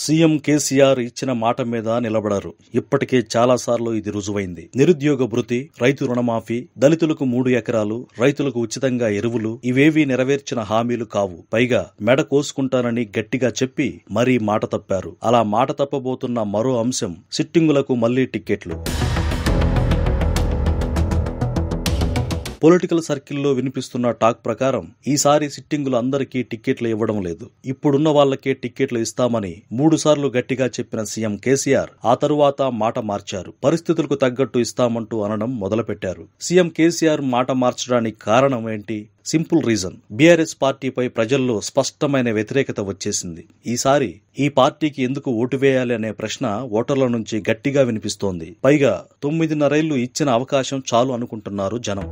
CM KCR ఇచ్చిన మాట మీద నిలబడరు. ఇప్పటికే చాలాసార్లు ఇది రుజువైంది. నిరుద్యోగ భృతి, రైతు రుణమాఫీ, దళితులకు 3 ఎకరాలు, రైతులకు ఉచితంగా ఎరువులు ఇవేవీ నెరవేర్చిన హామీలు కావు. పైగా మెడ కోసుకుంటానని గట్టిగా చెప్పి మరీ మాట తప్పారు. అలా మాట తప్పబోతున్న మరో అంశం సిట్టింగులకు మళ్లీ టిక్కెట్లు. పొలిటికల్ సర్కిల్లో వినిపిస్తున్న టాక్ ప్రకారం ఈసారి సిట్టింగులు అందరికీ టిక్కెట్లు ఇవ్వడం లేదు. ఇప్పుడున్న వాళ్లకే టిక్కెట్లు ఇస్తామని 3 సార్లు గట్టిగా చెప్పిన సీఎం కేసీఆర్ ఆ తరువాత మాట మార్చారు. పరిస్థితులకు తగ్గట్టు ఇస్తామంటూ అనడం మొదలుపెట్టారు. సీఎం కేసీఆర్ మాట మార్చడానికి కారణం ఏంటి? Simple reason. బీఆర్ఎస్ పార్టీపై ప్రజల్లో స్పష్టమైన వ్యతిరేకత వచ్చేసింది. ఈసారి ఈ పార్టీకి ఎందుకు ఓటు వేయాలి అనే ప్రశ్న ఓటర్ల నుంచి గట్టిగా వినిపిస్తోంది. పైగా 9.5 ఏళ్లు ఇచ్చిన అవకాశం చాలు అనుకుంటున్నారు జనం.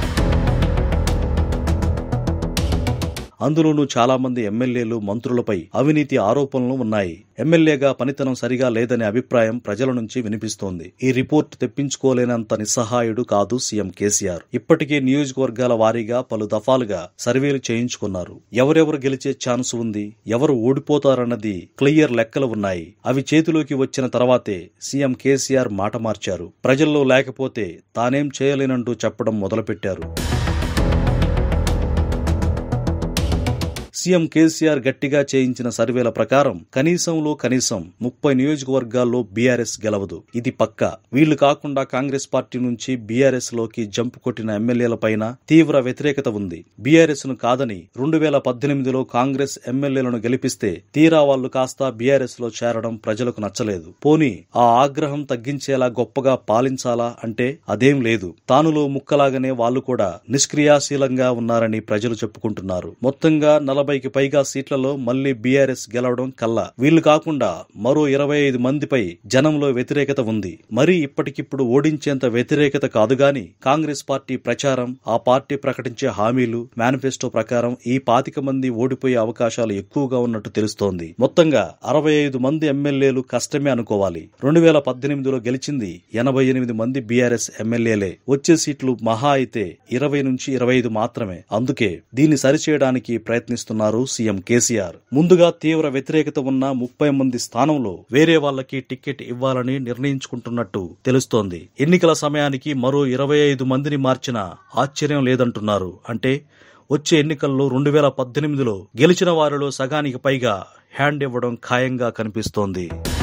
అందులోనూ చాలా మంది ఎమ్మెల్యేలు, మంత్రులపై అవినీతి ఆరోపణలు ఉన్నాయి. ఎమ్మెల్యేగా పనితనం సరిగా లేదనే అభిప్రాయం ప్రజల నుంచి వినిపిస్తోంది. ఈ రిపోర్ట్ తెప్పించుకోలేనంత నిస్సహాయుడు కాదు సీఎం కేసీఆర్. ఇప్పటికే నియోజకవర్గాల వారీగా పలు దఫాలుగా సర్వేలు చేయించుకున్నారు. ఎవరెవరు గెలిచే ఛాన్స్ ఉంది, ఎవరు ఓడిపోతారన్నది క్లియర్ లెక్కలు ఉన్నాయి. అవి చేతిలోకి వచ్చిన తర్వాతే సీఎం కేసీఆర్ మాట మార్చారు. ప్రజల్లో లేకపోతే తానేం చేయలేనంటూ చెప్పడం మొదలుపెట్టారు. సీఎం కేసీఆర్ గట్టిగా చేయించిన సర్వేల ప్రకారం కనీసంలో కనీసం 30 నియోజకవర్గాల్లో బీఆర్ఎస్ గెలవదు. ఇది పక్కా. వీళ్లు కాకుండా కాంగ్రెస్ పార్టీ నుంచి బీఆర్ఎస్ లోకి జంప్ కొట్టిన ఎమ్మెల్యేలపైన తీవ్ర వ్యతిరేకత ఉంది. బీఆర్ఎస్ ను కాదని 2018లో కాంగ్రెస్ ఎమ్మెల్యేలను గెలిపిస్తే తీరా వాళ్లు కాస్త బీఆర్ఎస్ లో చేరడం ప్రజలకు నచ్చలేదు. పోనీ ఆ ఆగ్రహం తగ్గించేలా గొప్పగా పాలించాలా అంటే అదేం లేదు. తానులో ముక్కలాగానే వాళ్లు కూడా నిష్క్రియాశీలంగా ఉన్నారని ప్రజలు చెప్పుకుంటున్నారు. మొత్తంగా 40కి పైగా సీట్లలో మళ్లీ బీఆర్ఎస్ గెలవడం కల్లా. వీళ్లు కాకుండా మరో 25 మందిపై జనంలో వ్యతిరేకత ఉంది. మరి ఇప్పటికిప్పుడు ఓడించేంత వ్యతిరేకత కాదుగాని కాంగ్రెస్ పార్టీ ప్రచారం, ఆ పార్టీ ప్రకటించే హామీలు, మేనిఫెస్టో ప్రకారం ఈ 25 మంది ఓడిపోయే అవకాశాలు ఎక్కువగా ఉన్నట్టు తెలుస్తోంది. మొత్తంగా 65 మంది ఎమ్మెల్యేలు కష్టమే అనుకోవాలి. 2018లో గెలిచింది 88 మంది బీఆర్ఎస్ ఎమ్మెల్యేలే. వచ్చే సీట్లు మహా అయితే 20 నుంచి 25 మాత్రమే. అందుకే దీన్ని సరిచేయడానికి ప్రయత్నిస్తున్నారు సీఎం కేసీఆర్. ముందుగా తీవ్ర వ్యతిరేకత ఉన్న 30 మంది స్థానంలో వేరే వాళ్లకి టికెట్ ఇవ్వాలని నిర్ణయించుకుంటున్నట్టు తెలుస్తోంది. ఎన్నికల సమయానికి మరో 25 మందిని మార్చినా ఆశ్చర్యం లేదంటున్నారు. అంటే వచ్చే ఎన్నికల్లో 2018లో గెలిచిన వారిలో సగానికి పైగా హ్యాండ్ ఇవ్వడం ఖాయంగా కనిపిస్తోంది.